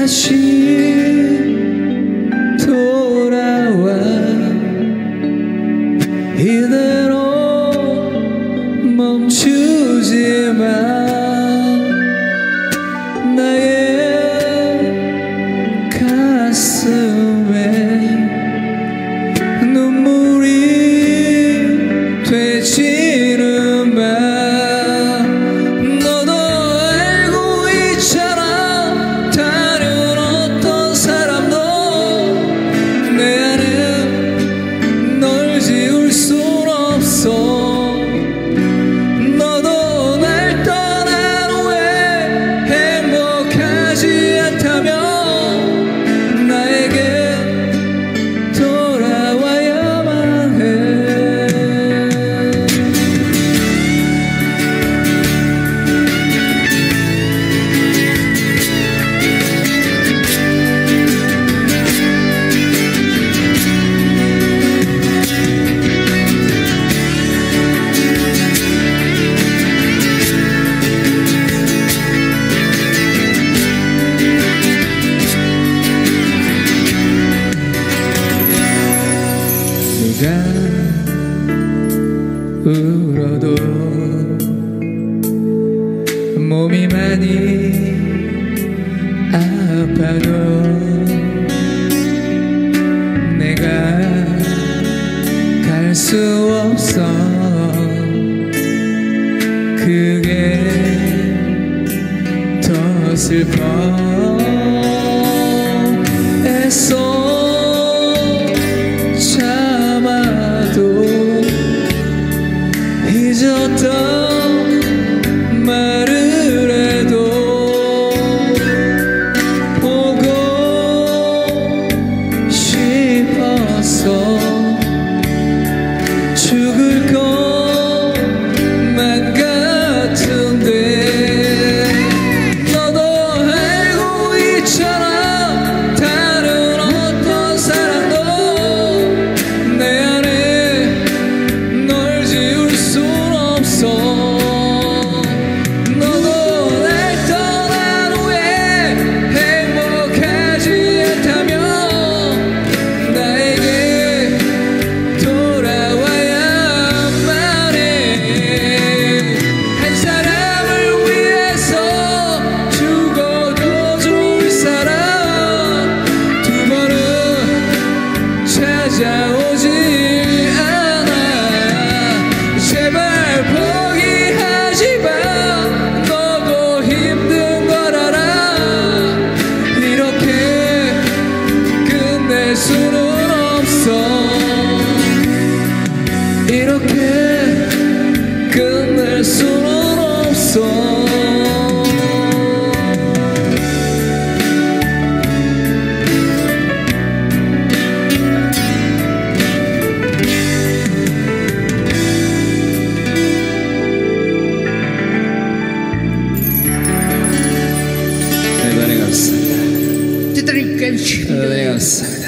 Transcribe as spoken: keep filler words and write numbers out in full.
다시 돌아와 이대로 멈추지 마. 나의 가슴에 눈물이 되지는 마. 너도 알고 있잖아. 다른 어떤 사람도 내 안에 널 지울 순 없어. 너도 날 떠난 후에 행복하지 않다면 나에게 돌아와야만 해. 누가 울어도 몸이 많이 아파도 내가 갈 수 없어. 그게 더 슬퍼. 애써 잊었던 말을 해도 보고 싶었어. 죽을 것만 같은데 너도 알고 있잖아. 다른 어떤 사람도 내 안에 널 지울 수 너도 날 떠난 후에 행복하지 않다면 나에게 돌아와야만 해. 한 사람을 위해서 죽어도 좋을 사람 두 번은 찾아오지 않아. 제발 포기하지 마. 너도 힘든 걸 알아. 이렇게 끝낼 수는 없어. 이렇게 끝낼 수는 없어. Ti terima kasih. 네, 감사합니다.